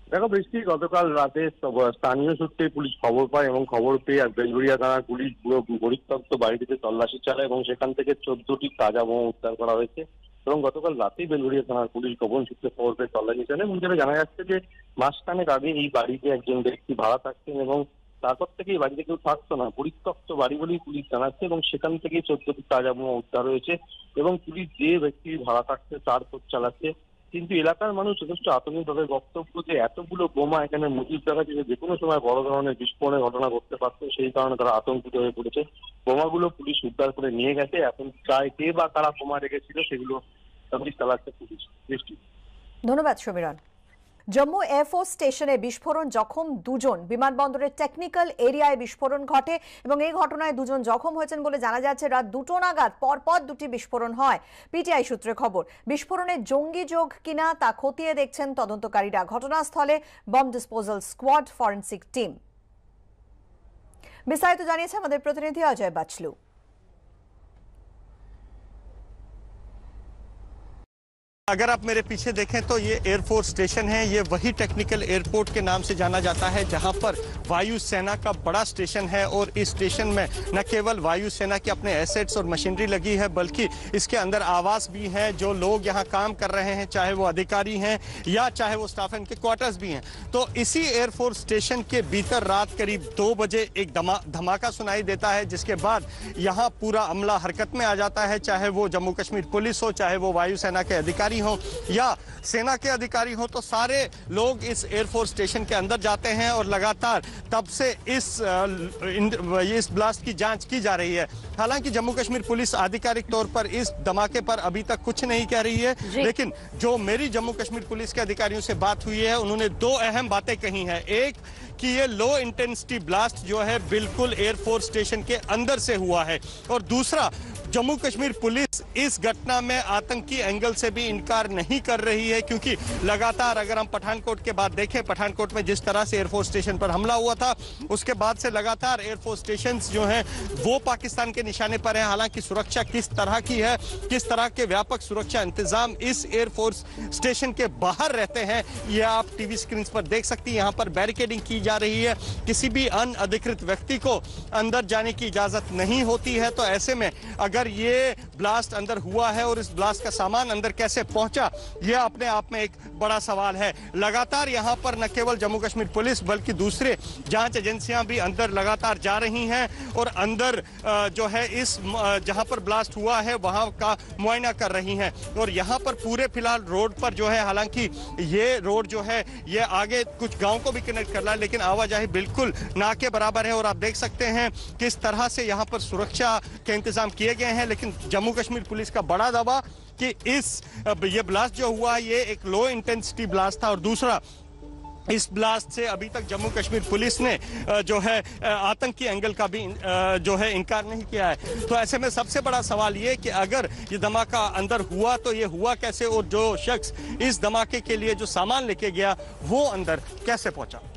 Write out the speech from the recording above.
দেখো বৃষ্টি, গতকাল রাতে স্থানীয় সূত্রে পুলিশ খবর পায় এবং খবর পেয়ে বেলঘরিয়া থানার পুলিশ পুরো পরিত্যক্ত বাড়িটিতে তল্লাশি চালায় এবং সেখান থেকে 14টি তাজা বোমা উদ্ধার করা হয়েছে। এবং গতকাল রাতেই বেলঘরিয়া থানার পুলিশ গোপন সূত্রে খবর পেয়ে তল্লাশি চালায় এবং যেটা জানা যাচ্ছে যে মাসখানেক আগে এই বাড়িতে একজন ব্যক্তি ভাড়া থাকতেন এবং তারপর থেকে এই বাড়িতে কেউ থাকতো না, পরিত্যক্ত বাড়ি বলেই পুলিশ জানাচ্ছে এবং সেখান থেকে 14টি তাজা বোমা উদ্ধার হয়েছে এবং পুলিশ যে ব্যক্তি ভাড়া থাকছে তার খোঁজ চালাচ্ছে। কিন্তু এলাকার মানুষ যথেষ্ট আতঙ্কিত, তাদের বক্তব্য যে এতগুলো বোমা এখানে মজুদ রাখা ছিল, যে কোনো সময় বড় ধরনের বিস্ফোরণের ঘটনা ঘটতে পারত, সেই কারণে তারা আতঙ্কিত হয়ে পড়েছে। বোমাগুলো পুলিশ উদ্ধার করে নিয়ে গেছে, এখন কে বা কারা বোমা রেখেছিল সেগুলো পুলিশ চালাচ্ছে পুলিশ। ধন্যবাদ সমীরণ। জম্মু এয়ারফোর্স স্টেশনে বিস্ফোরণ, জখম দুজন। বিমানবন্দরের টেকনিক্যাল এরিয়ায় বিস্ফোরণ ঘটে এবং এই ঘটনায় দুজন জখম হয়েছেন বলে জানা যাচ্ছে। রাত 2টো নাগাদ পরপর দুটি বিস্ফোরণ হয়, পিটিআই সূত্রে খবর। বিস্ফোরণে জঙ্গি যোগ কিনা তা খতিয়ে দেখছেন তদন্তকারীরা। ঘটনাস্থলে bomb disposal squad, forensic team. বিস্তারিত জানিয়েছে আমাদের প্রতিনিধি অজয় বাচলু। अगर आप मेरे पीछे देखें तो ये एयरफोर्स स्टेशन है। ये वही टेक्निकल एयरपोर्ट के नाम से जाना जाता है जहां पर वायुसेना का बड़ा स्टेशन है। और इस स्टेशन में न केवल वायुसेना के अपने एसेट्स और मशीनरी लगी है, बल्कि इसके अंदर आवास भी हैं। जो लोग यहाँ काम कर रहे हैं, चाहे वो अधिकारी हैं या चाहे वो स्टाफ हैं, इनके क्वार्टर्स भी हैं। तो इसी एयरफोर्स स्टेशन के भीतर रात करीब 2 बजे एक धमाका सुनाई देता है, जिसके बाद यहाँ पूरा अमला हरकत में आ जाता है। चाहे वो जम्मू कश्मीर पुलिस हो, चाहे वो वायुसेना के अधिकारी हो या सेना के अधिकारी हो, तो सारे लोग इस एयरफोर्स स्टेशन के अंदर जाते हैं और लगातार तब से इस ब्लास्ट की जांच की जा रही है। हालांकि जम्मू कश्मीर पुलिस आधिकारिक तौर पर इस धमाके पर अभी तक कुछ नहीं कह रही है, लेकिन जो मेरी जम्मू कश्मीर पुलिस के अधिकारियों से बात हुई है, उन्होंने 2 अहम बातें कही हैं। एक कि ये लो इंटेंसिटी ब्लास्ट जो है बिल्कुल एयरफोर्स स्टेशन के अंदर से हुआ है, और दूसरा जम्मू कश्मीर पुलिस इस घटना में आतंकी एंगल से भी इनकार नहीं कर रही है, क्योंकि लगातार अगर हम पठानकोट के बाद देखें, पठानकोट में जिस तरह से एयरफोर्स स्टेशन पर हमला हुआ था, उसके बाद से लगातार एयरफोर्स स्टेशन जो हैं वो पाकिस्तान के निशाने पर हैं। हालांकि सुरक्षा किस तरह की है, किस तरह के व्यापक सुरक्षा इंतजाम इस एयरफोर्स स्टेशन के बाहर रहते हैं, ये आप टीवी स्क्रीन पर देख सकती हैं। यहाँ पर बैरिकेडिंग की जा रही है, किसी भी अनअधिकृत व्यक्ति को अंदर जाने की इजाजत नहीं होती है। तो ऐसे में अगर ये ब्लास्ट अंदर हुआ है और इस ब्लास्ट का सामान अंदर कैसे पहुंचा, यह अपने आप में एक बड़ा सवाल है। लगातार यहां पर न केवल जम्मू कश्मीर पुलिस बल्कि दूसरे जांच एजेंसियां भी अंदर लगातार जा रही हैं और अंदर जो है इस जहां पर ब्लास्ट हुआ है वहां का मुआयना कर रही हैं। और यहां पर पूरे फिलहाल रोड पर जो है, हालांकि ये रोड जो है ये आगे कुछ गांव को भी कनेक्ट कर रहा है, लेकिन आवाजाही बिल्कुल ना के बराबर है। और आप देख सकते हैं किस तरह से यहाँ पर सुरक्षा के इंतजाम किए गए हैं। लेकिन जम्मू कश्मीर पुलिस का बड़ा दावा कि ये ब्लास्ट जो हुआ ये एक लो इंटेंसिटी ब्लास्ट था, और दूसरा इस ब्लास्ट से अभी तक जम्मू कश्मीर पुलिस ने जो है आतंकी एंगल का भी जो है इनकार नहीं किया है। तो ऐसे में सबसे बड़ा सवाल ये कि अगर ये धमाका अंदर हुआ तो ये हुआ कैसे, और जो शख्स इस धमाके के लिए जो सामान लेके गया वो अंदर कैसे पहुंचा।